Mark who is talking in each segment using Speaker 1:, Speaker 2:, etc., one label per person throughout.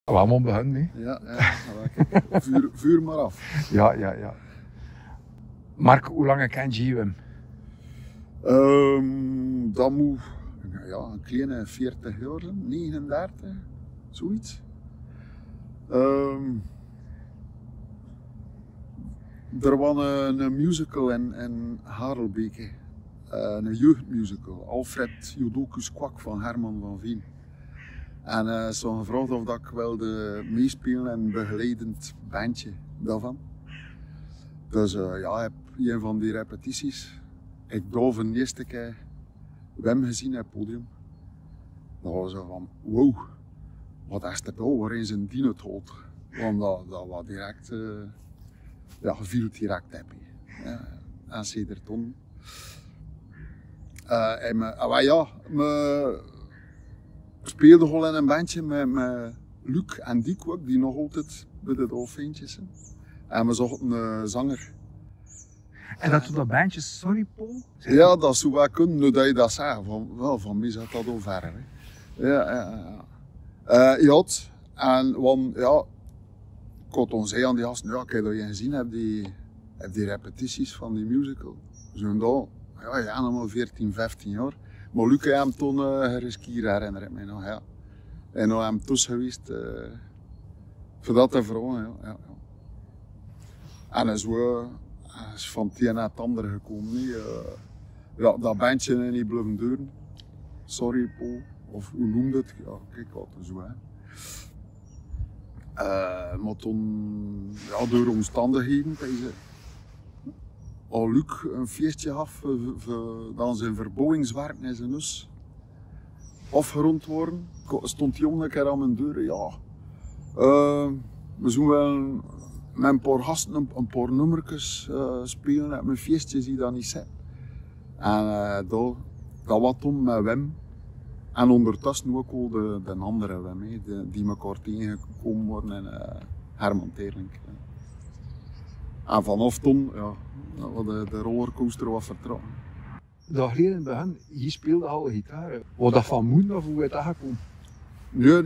Speaker 1: Allemaal begonnen, hè?
Speaker 2: Ja, kijk, vuur maar af.
Speaker 1: Ja. Mark, hoe lang ken je Wim?
Speaker 2: Dat moet een kleine 40 jaar zijn, 39, zoiets. Er was een musical in Harelbeke, een jeugdmusical, Alfred Jodocus Kwak van Herman van Veen. En ze hadden gevraagd of ik wilde meespelen en een begeleidend bandje daarvan. Dus ik heb een van die repetities, ik daar voor de eerste keer Wim gezien op het podium. Dan was zo van, wow, wat is dat nou, waar is een dino tot? Want dat was direct, viel direct op. En sedert toen. We speelden gewoon in een bandje met Luc en Dick ook, die nog altijd bij de Dolfijntjes zijn. En we zochten een zanger.
Speaker 1: En dat dat bandje, sorry Paul?
Speaker 2: Ja, dat zou wel kunnen, nu dat je dat zegt. Van mij zat dat al ver. Hè. Ik had ons zeggen aan die gasten, ja, kijk dat je gezien hebt, die repetities van die musical. Zo'n dag, nog maar 14, 15 jaar. Maar Luc heeft hem toen geriskeerd, herinner ik me nog. Ja. En nog hem tussen geweest, voor dat te vragen. Ja. En hij is van het een naar het andere gekomen. Dat bandje niet blijven duren. Sorry Paul, of hoe noemde het? Ja, kijk wat zo. Hè. Maar toen, door omstandigheden, had Luc een feestje af dan zijn verbouwingswerk in zijn huis afgerond worden. Stond die jongen een keer aan mijn deur. Ja, we zullen wel met een paar gasten een paar nummertjes spelen op mijn feestjes die dat niet zijn. En dat was toen met Wim. En ondertussen ook al de andere Wim, die elkaar tegengekomen worden in Herman Teerlink. En vanaf toen, de rollercoaster was vertrokken.
Speaker 1: Dat geleden in het begin, je speelde al gitaar. Was dat van moeder of hoe is dat gekomen?
Speaker 2: Nee.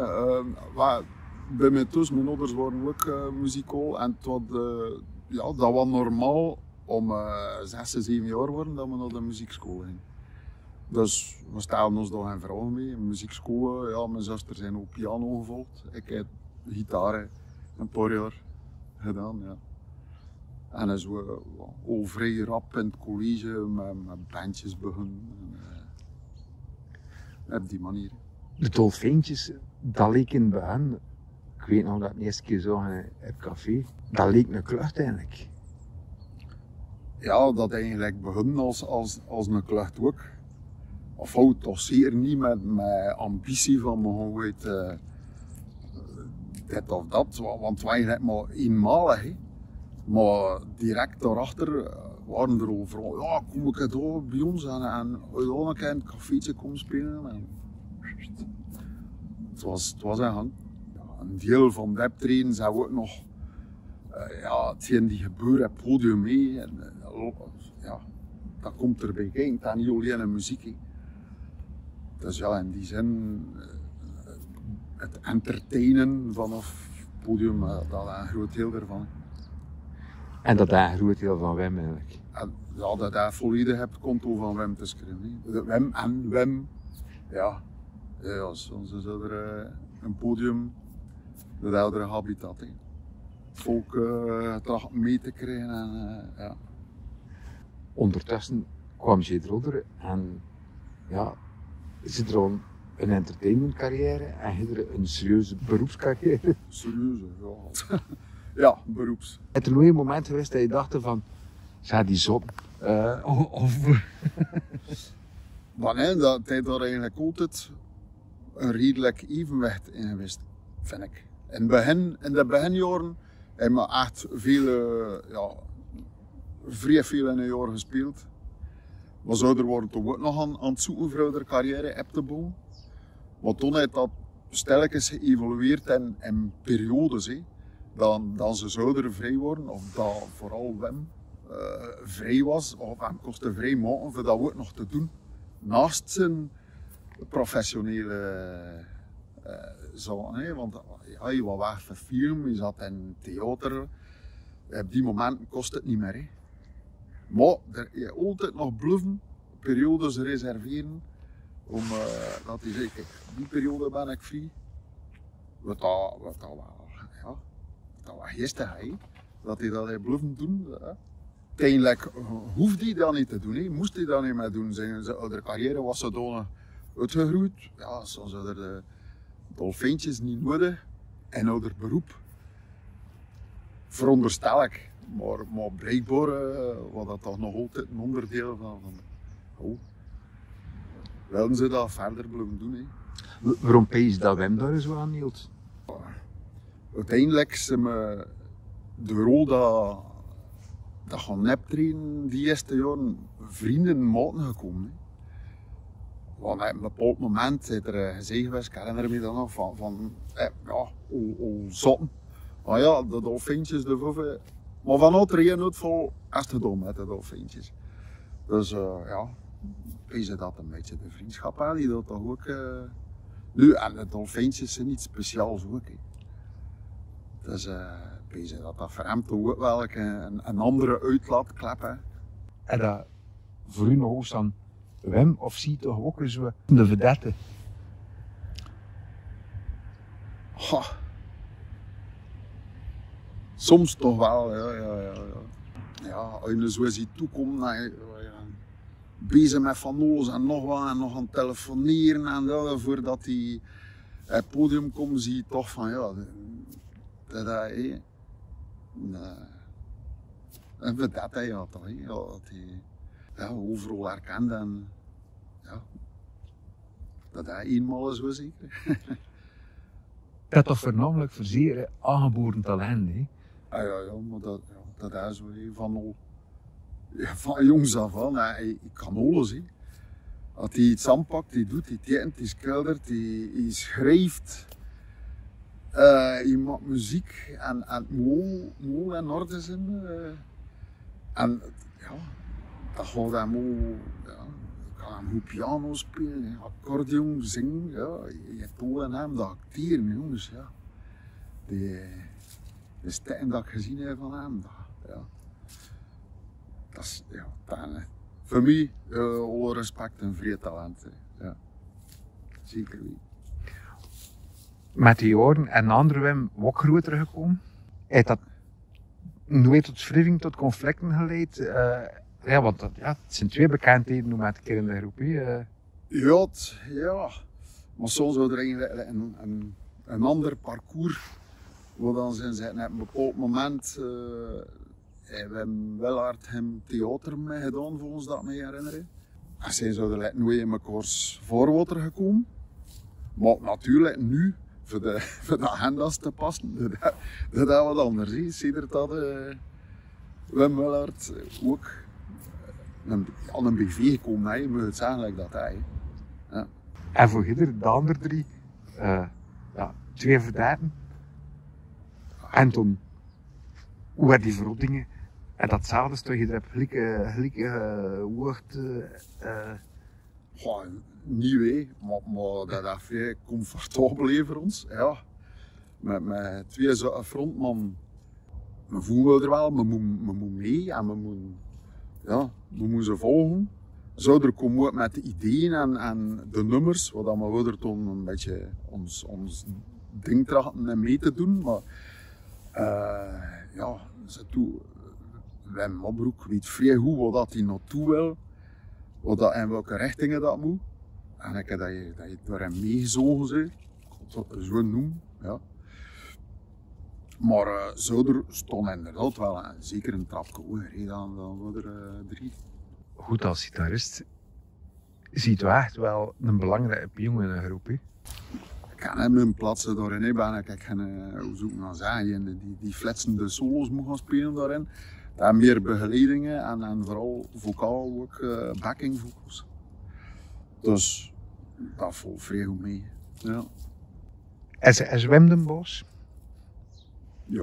Speaker 2: Bij mij thuis, mijn ouders waren ook muzikaal. En dat was normaal om 6, 7 jaar worden dat we naar de muziekschool gingen. Dus we stelden ons daar geen vragen mee. In muziekschool, mijn zuster zijn ook piano gevolgd. Ik heb gitaar een paar jaar gedaan. Ja. En zo al vrij rap in het college met bandjes begonnen. Op die manier.
Speaker 1: De Dolfijntjes, dat leek in het begin, ik weet nog dat ik de eerste keer zag in het café, dat leek een klucht eigenlijk.
Speaker 2: Ja, dat eigenlijk begon als een klucht ook. Of houdt toch zeer niet met ambitie van we gaan ooit dit of dat, want wij zijn maar eenmalig. Hè. Maar direct daarachter waren er al vrouwen, ja, kom ik daar bij ons en een keer in het cafeetje komen spelen. En het was een gang. Ja, een deel van de optreden zijn we ook nog hetgeen die gebeurt op het podium mee. En, dat komt erbij kijken, het is niet alleen een muziek. Hè. Dus ja, in die zin, het entertainen vanaf het podium, dat is een groot deel ervan.
Speaker 1: En dat is een groot deel van Wim eigenlijk.
Speaker 2: En, dat hij volledig hebt konto van Wim te schrijven. Wim en Wim, soms is er een podium, dat oudere habitat. Hè. Het volk tracht mee te krijgen en
Speaker 1: Ondertussen kwam je eronder en zit er al een entertainmentcarrière en je er een serieuze beroepscarrière?
Speaker 2: Serieuze, ja. Ja, beroeps.
Speaker 1: Is er nooit een moment geweest dat je dacht van, die zot?
Speaker 2: Maar nee, dat is daar eigenlijk altijd een redelijk evenwicht in geweest, vind ik. In de beginjaren hebben we echt vrij veel in een jaar gespeeld. We zouden worden toch ook nog aan het zoeken voor de carrière op te bouwen. Maar toen heeft dat stilletjes geëvolueerd in periodes. Hè. Dan ze zouden vrij worden, of dat vooral Wim vrij was, of hem kostte vrij maken voor dat ook nog te doen. Naast zijn professionele Zo, nee, want ja, je was weg voor film, je zat in theater. Op die momenten kost het niet meer. Hè. Maar je altijd nog bluffen, periodes reserveren. Dat hij zegt, kijk, die periode ben ik vrij. Wat dat wel geestig is, dat hij dat bluffen doen. Uiteindelijk hoefde hij dat niet te doen, hè. Moest hij dat niet meer doen. Zijn carrière was zodanig uitgegroeid. Ja, soms hadden de dolfijntjes niet nodig en ouder beroep. Veronderstel ik, maar blijkbaar was dat toch nog altijd een onderdeel van wilden ze dat verder blijven doen. Hè.
Speaker 1: Waarom pees dat Wim daar zo aan hield?
Speaker 2: Uiteindelijk zijn we de rol dat gaan neptrainen die eerste jaren vrienden en maten gekomen. Hè. Want op een bepaald moment is er gezegd geweest, ik herinner me dan nog van al zotten. Maar ja, de dolfijntjes, de voffen. Maar vanuit er geen uitval is het gedaan met de dolfijntjes. Dus ja, is dat een beetje de vriendschap aan, die dat toch ook. Nu, en de dolfijntjes zijn niet speciaals ook. Hè. Dus is dat voor hem toch ook wel een andere uitlaatklep. Hè.
Speaker 1: En dat voor u nog eens aan Wim of zie toch ook zo de vedette?
Speaker 2: Soms toch wel, ja. Ja, als je zo ziet toekomt, bezig met van alles en nog wat en nog aan het telefoneren en dat, voordat hij op het podium komt, zie je toch van ja, een vedette, ja toch, ja, dat hij overal herkend en ja, dat hij eenmaal is, zo zeker.
Speaker 1: Dat toch voornamelijk voor zeer aangeboren talent, hè?
Speaker 2: Ja, maar dat is zo van jongs af aan. Hij kan alles. Hè. Als hij iets aanpakt, hij doet, hij tekent, hij schildert, hij schrijft. Hij maakt muziek en het moet in orde zijn. En ja, dat gaat hem ook. Ja, kan hem goed piano spelen, accordeon, zingen. Ja, je hebt ook in hem dat acteren, jongens. Ja. De stijl dat ik gezien heb van hem, dat is voor mij alle respect en vrije talent. Ja. Zeker niet.
Speaker 1: Met die jaren en andere Wim ook groter gekomen. Heeft dat nooit tot wrijving, tot conflicten geleid? Ja, want het zijn twee bekendheden om met een keer in de groep.
Speaker 2: Ja, maar soms zou er eigenlijk een ander parcours. Want dan zijn ze op een bepaald moment, we hebben wel hard hem theater mee gedaan, volgens dat me herinneren. En zij zouden nooit in mekaars voorwater gekomen. Maar natuurlijk nu, voor de agenda's te passen, dat wat anders is. Sedert dat we hebben wel hard ook aan een BV gekomen, je moet het zeggen like dat hij. Ja.
Speaker 1: En voor ieder, de andere drie, twee verdaten. En toen, hoe werd die verrottingen? En datzelfde is toch, je hebt gelijke woord.
Speaker 2: Niet wee, maar dat is vrij comfortabel voor ons. Ja. Met twee frontman, we voelen er wel, we moeten mee en we moeten ze volgen. Zo er komen we met de ideeën en de nummers, wat we willen toen een beetje ons ding trachten mee te doen. Maar Wim Mobroek weet vrij goed wat hij naartoe wil, en welke richtingen dat moet. En dat je door hem meegezogen bent, ik kan het zo noemen. Ja. Maar er stond inderdaad wel zeker een trapje hoger dan we er drie.
Speaker 1: Goed, als gitarist ziet u echt wel een belangrijke pion in een groep. Hè?
Speaker 2: Ik kan hem een plaatsen daarin hebben. Ik ga hoe zoeken naar zeggen, die fletsende solos moet gaan spelen daarin. Daar meer begeleidingen en vooral vocaal ook backing vocals. Dus dat valt vrij goed mee. Ja.
Speaker 1: En Wim den Bos?
Speaker 2: Ja.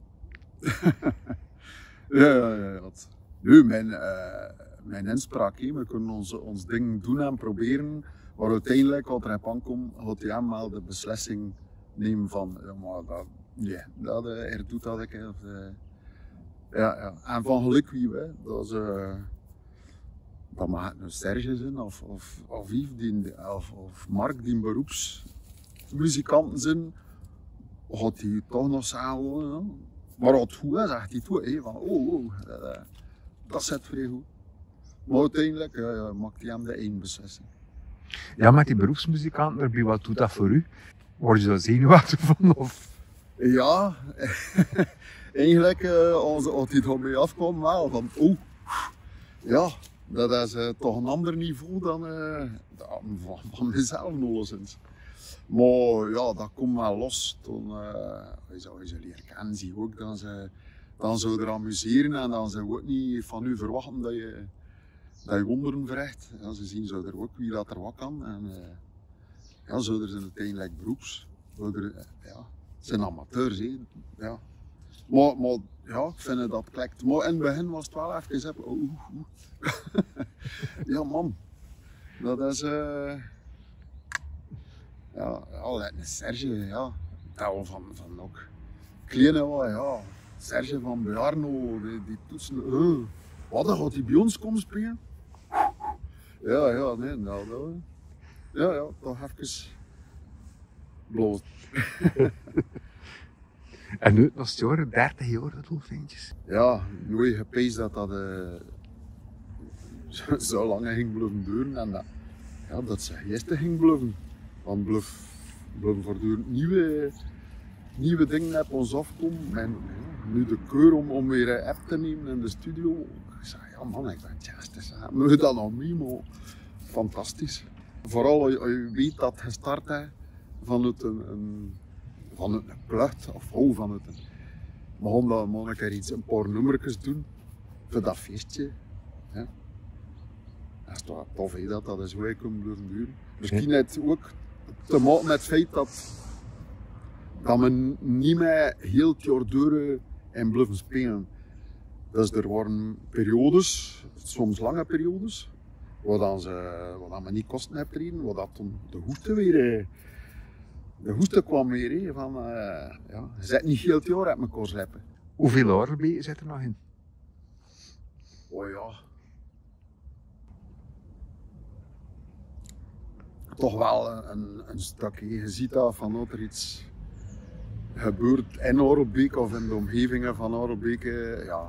Speaker 2: ja. Nu, mijn inspraak, we kunnen ons ding doen en proberen. Maar uiteindelijk, als er op aankomt, gaat hij hem wel de beslissing nemen van, ja, maar dat, nee, dat, er doet dat ik. Ja. En van geluk wie we, dat mag het een Serge zijn of Yves of Mark die beroepsmuzikanten zijn, gaat hij toch nog zeggen, ja. Maar als het goed is, zegt hij toe, van dat zit vrij goed. Maar uiteindelijk maakt hij hem de één beslissing.
Speaker 1: Ja, met die beroepsmuzikanten erbij, wat doet dat voor u? Word je daar zenuwachtig van? Of?
Speaker 2: Ja, eigenlijk als hij daarmee afkwam wel, van ja, dat is toch een ander niveau dan van mezelf alleszins. Maar ja, dat komt wel los. Toen je ze leren kennen, zie je ook dan ze er amuseren en dan ze ook niet van u verwachten dat je wonderen verricht. Ja, ze zien zo er ook wie dat er wat kan. En ja, zo er zijn uiteindelijk beroeps. Ja, het zijn amateurs, hè. Ja. Maar ja, ik vind dat klikt. Maar in het begin was het wel even ja man, dat is ja, een Serge, ja. Dat van ook kleine, ja. Serge van Bearno, die toetsen. Wat, dan gaat hij bij ons komen spelen? Ja, nee, nou, ja, toch even bloot.
Speaker 1: En nu, als het jaar, 30 jaar, dat Dolfijntjes.
Speaker 2: Ja, nooit gepeest dat zo lang ging blijven duren en dat ze gisteren ging blijven. Dan blijven voortdurend nieuwe dingen op ons afkomen. En nu de keur om weer een app te nemen in de studio. Ik zei, ja man, ik ben juist. Moet je dat nog mee, maar fantastisch. Vooral als je weet dat je start hebt vanuit een plucht of vanuit een. We gaan dan maar een paar nummertjes doen voor dat feestje. Ja. Dat is toch tof hè, dat is hoe ik kan blijven duren. Misschien net ook te maken met het feit dat we niet meer heel het jaar door en blijven spelen. Dus er waren periodes, soms lange periodes, waar we niet kosten hebben treden, waar dat toen de hoeste weer. De hoeste kwam weer van je zit niet heel het jaar uit elkaar slepen.
Speaker 1: Hoeveel Orelbeeken zit er nog in?
Speaker 2: Oh ja. Toch wel een stukje. Je ziet dat van dat er iets gebeurt in Orelbeek of in de omgevingen van Orelbeek. Ja,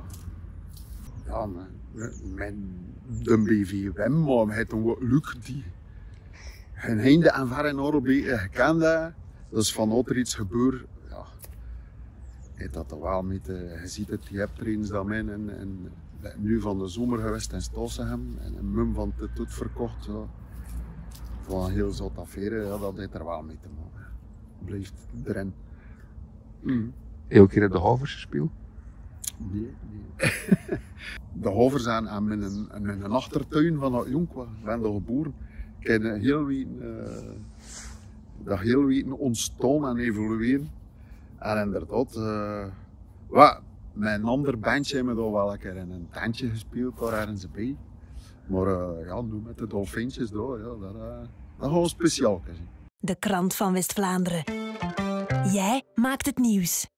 Speaker 2: de BVWM, maar hij heeft een Luc die geen heinde en ver in Orelbeek gekend heeft. Dus van dat er iets gebeurt, ja, heeft dat toch wel met, je ziet het, je hebt trains dat men en nu van de zomer geweest in Stossegem en een mum van de toet verkocht. Ja. Van een heel zotte affaire, ja, dat heeft er wel mee te maken. Blijft erin.
Speaker 1: Elke keer op de Havers gespeeld?
Speaker 2: Nee. De Havers zijn in een achtertuin van dat jonk, ik ben daar geboren. Ik heb dat heel weten ontstaan en evolueren. En inderdaad, met een ander bandje hebben we daar wel een keer in een tentje gespeeld, daar ergens bij. Maar ja, nu met de Dolfijntjes daar, ja, dat gaan we speciaal zien.
Speaker 3: De krant van West-Vlaanderen. Jij maakt het nieuws.